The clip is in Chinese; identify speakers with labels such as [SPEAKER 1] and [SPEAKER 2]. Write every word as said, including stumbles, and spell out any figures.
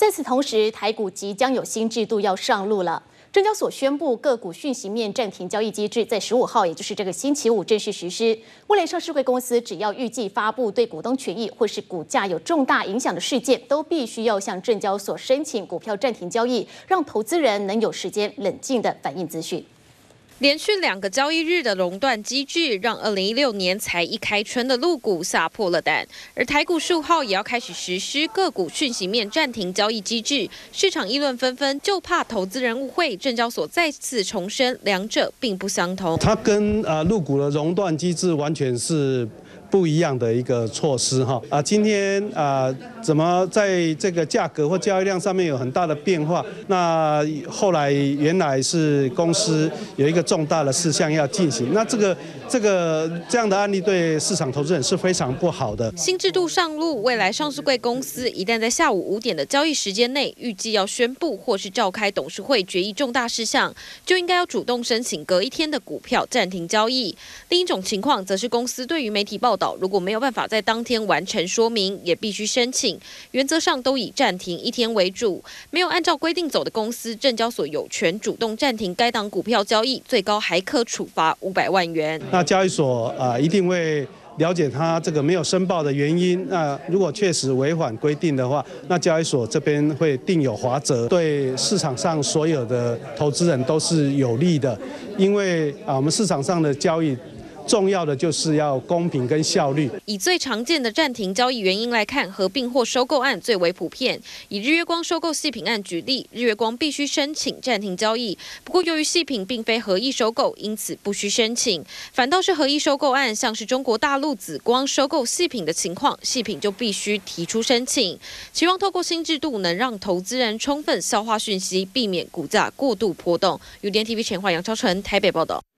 [SPEAKER 1] 在此同时，台股即将有新制度要上路了。证交所宣布个股讯息面暂停交易机制，在十五号，也就是这个星期五正式实施。未来上市柜公司只要预计发布对股东权益或是股价有重大影响的事件，都必须要向证交所申请股票暂停交易，让投资人能有时间冷静地反映资讯。
[SPEAKER 2] 连续两个交易日的熔断机制，让二零一六年才一开春的陆股吓破了胆。而台股十五号也要开始实施个股讯息面暂停交易机制，市场议论纷纷，就怕投资人误会。证交所再次重申，两者并不相同。
[SPEAKER 3] 它跟呃陆股的熔断机制完全是 不一样的一个措施哈啊，今天啊怎么在这个价格或交易量上面有很大的变化？那后来原来是公司有一个重大的事项要进行，那这个这个这样的案例对市场投资人是非常不好的。
[SPEAKER 2] 新制度上路，未来上市柜公司一旦在下午五点的交易时间内预计要宣布或是召开董事会决议重大事项，就应该要主动申请隔一天的股票暂停交易。另一种情况则是公司对于媒体报道 如果没有办法在当天完成说明，也必须申请。原则上都以暂停一天为主。没有按照规定走的公司，证交所有权主动暂停该档股票交易，最高还可处罚五百万元。
[SPEAKER 3] 那交易所啊、呃、一定会 了解他这个没有申报的原因，那如果确实违反规定的话，那交易所这边会定有罚则，对市场上所有的投资人都是有利的，因为啊我们市场上的交易 重要的就是要公平跟效率。
[SPEAKER 2] 以最常见的暂停交易原因来看，合并或收购案最为普遍。以日月光收购细品案举例，日月光必须申请暂停交易。不过，由于细品并非合意收购，因此不需申请。反倒是合意收购案，像是中国大陆紫光收购细品的情况，细品就必须提出申请。期望透过新制度，能让投资人充分消化讯息，避免股价过度波动。U D N T V 前华杨超成台北报道。